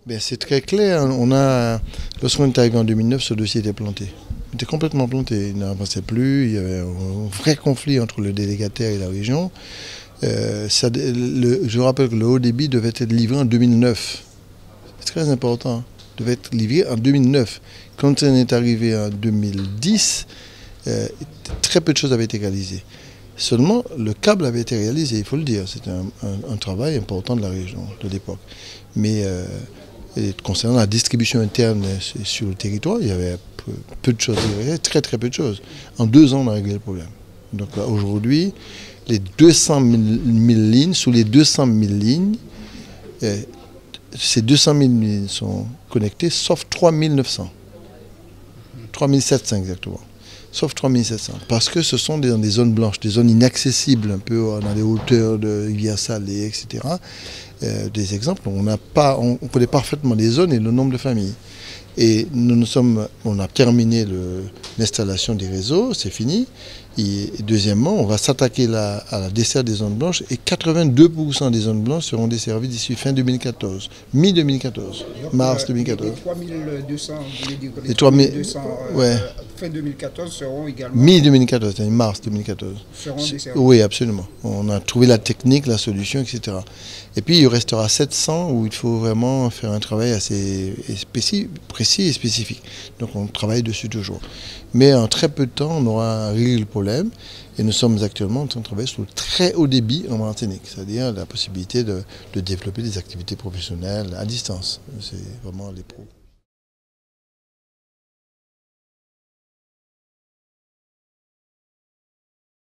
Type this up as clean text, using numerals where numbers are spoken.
Ben, c'est très clair. Lorsqu'on est arrivé en 2009, ce dossier était planté. Il était complètement planté. Il n'avançait plus. Il y avait un vrai conflit entre le délégataire et la région. Je rappelle que le haut débit devait être livré en 2009. C'est très important. Il devait être livré en 2009. Quand on est arrivé en 2010, très peu de choses avaient été réalisées. Seulement, le câble avait été réalisé, il faut le dire. C'était un travail important de la région de l'époque. Mais concernant la distribution interne sur le territoire, il y avait peu de choses, il y avait très peu de choses. En 2 ans, on a réglé le problème. Donc aujourd'hui, les 200 000 lignes, sous les 200 000 lignes, ces 200 000 lignes sont connectées, sauf 3 900. 3 700 exactement. Sauf 3 700. Parce que ce sont dans des zones blanches, des zones inaccessibles, un peu dans les hauteurs de rivières salées, etc. Des exemples, on connaît parfaitement les zones et le nombre de familles. Et on a terminé l'installation des réseaux, c'est fini. Et deuxièmement, on va s'attaquer à la desserte des zones blanches et 82% des zones blanches seront desservies d'ici fin 2014, mi-2014, mars 2014. Les 3200, vous voulez dire que les 3200 fin 2014 seront également... Mi-2014, c'est-à-dire mars 2014. Seront desservis. Oui, absolument. On a trouvé la technique, la solution, etc. Et puis il restera 700 où il faut vraiment faire un travail assez précis et spécifique. Donc on travaille dessus toujours. Mais en très peu de temps, on aura réglé le problème. Et nous sommes actuellement en train de travailler sur le très haut débit en Martinique, c'est-à-dire la possibilité de développer des activités professionnelles à distance. C'est vraiment les pros.